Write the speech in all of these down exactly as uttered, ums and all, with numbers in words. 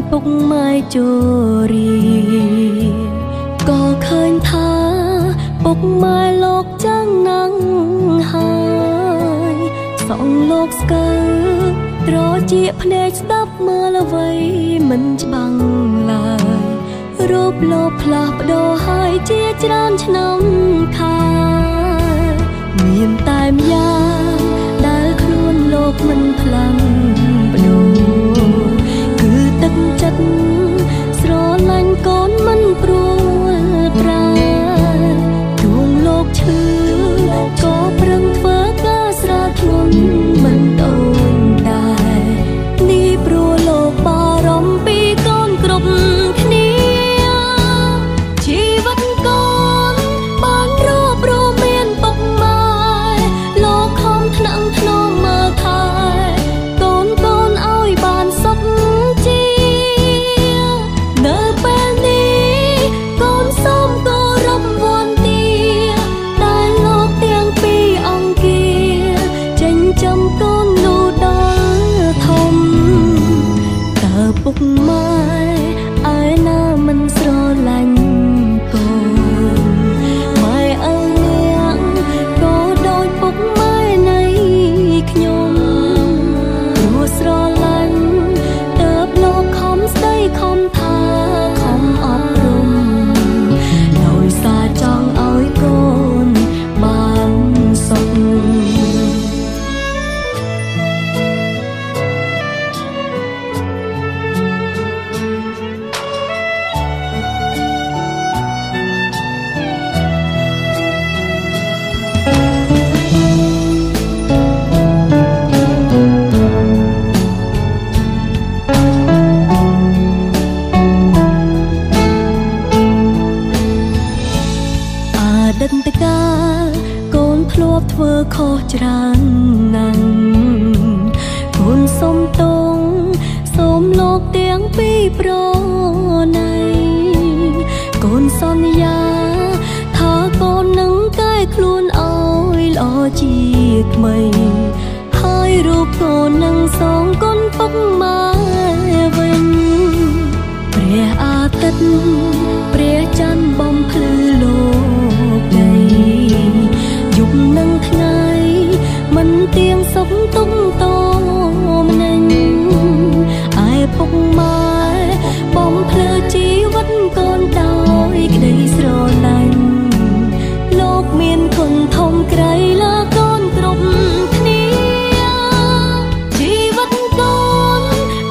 ពុកម៉ែចូលរីក៏ឃើញថាពុកម៉ែលោកចាំងណាំងហើយសងលោកស្កើត្រជាភ្នែកស្ដាប់មើលអ្វីមិនច្បាំងឡើយរូបលោកផ្លាស់ប្ដូរហើយជាច្រើនឆ្នាំខាមានតែម្យ៉ាងដែលខ្លួនលោកមិនផ្លាំងប្ដូរគឺទឹកចិត្តស្រឡាញ់កូនមិនព្រួលប្រាជួងលោកឈឺក៏ប្រឹងធ្វើការស្រាលធ្ងន់មិនអូនដែរនេះព្រោះលោកបារម្ភពីកូនគ្រប់គ្នាជីវិតកូនបានរាប់រស់មានពុកម៉ែលោកខំថ្នាក់ថ្នមមើលថែកូនកូនឲ្យបានសុខជានៅពេលនេះកូនសូមគោរពវន្ទាដែលលោកទាំងពីរអង្គាចិញ្ចឹមកូននោះដល់ធំតើពុកម៉ែឯណាមិនស្រឡាញ់កូនម៉ែអើងក៏ដូចពុកម៉ែនៃខ្ញុំព្រោះស្រឡាញ់តើបលោកខំស្ដីខំថាខំអប់រំដោយសារចង់ឲ្យកូនបានសុខអតីតកាលកូនធ្លាប់ធ្វើខុសច្រើនណាស់កូនសុំទងសូមលោកទាំងពីរប្រណីកូនសន្យាថាកូននឹងកែខ្លួនឲ្យល្អជាថ្មីហើយរូបកូននឹងសងគុណពុកម៉ែវិញព្រះអាទិត្យព្រះច័ន្ទបំភ្លឺលោកដីយប់នឹងថ្ងៃមិនទៀងសុខទុំតមនិញឯពុកម៉ែបំភ្លឺជីវិតកូនដោយក្តីស្រឡាញ់លោកមានគុណធំក្រៃលើកូនគ្រប់គ្នាជីវិតកូន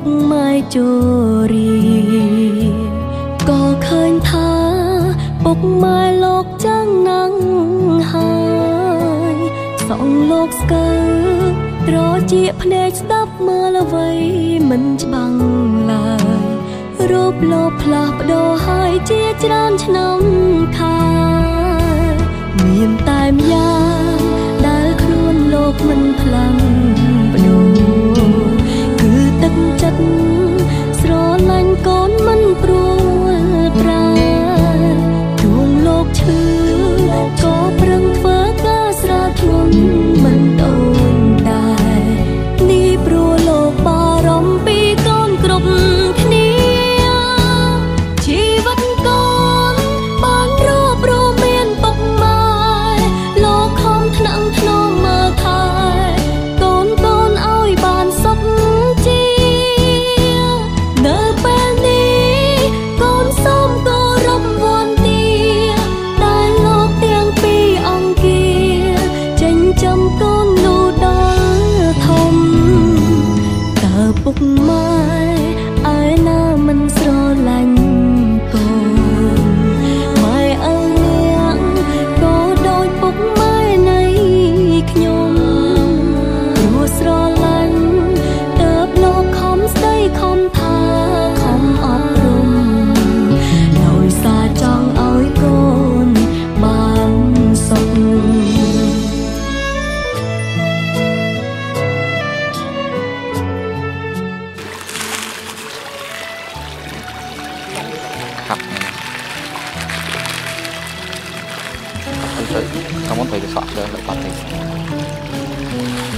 ម៉ែជរីក៏ឃើញថាពុកម៉ែលោកចឹងណាំងហើយសងលោកស្កើត្រជាភ្នែកស្ដាប់មើលអ្វីមិនច្បាំងឡើយរូបលោកផ្លាស់ប្ដូរហើយជាច្រើនឆ្នាំខាមានតែម្យ៉ាងដែលខ្លួនលោកមិនផ្លាំងប្ដូរគឺទឹកចិត្តស្រឡាញ់កូនមិនព្រួលប្រាជួងលោកឈឺក៏ប្រឹងធ្វើការស្រែធ្ងន់មិនអូនដែរនេះព្រោះលោកបារម្ភពីកូនគ្រប់គ្នាជីវិតកូនបានរួបរមមានពុកម៉ែលោកខំថ្នាក់ថ្នមមើលថែកូនកូនឲ្យបានសុខជានៅពេលនេះកូនសូមគោរពវន្ទាដែលលោកទាំងពីរអង្គាចិញ្ចឹមកូននោះដល់ធំតើពុកម៉ែឯណាមិនស្រឡាញ់កូនម៉ែអើនាងក៏ដូចពុកម៉ែនៃខ្ញុំព្រោះស្រឡាញ់តើបលោកខំស្ដីខំថាខំអប់រំដោយសារចង់ឲ្យកូនបានសុខครับมันจะทั้งหมดไปจะสอบเดินแบบปกติ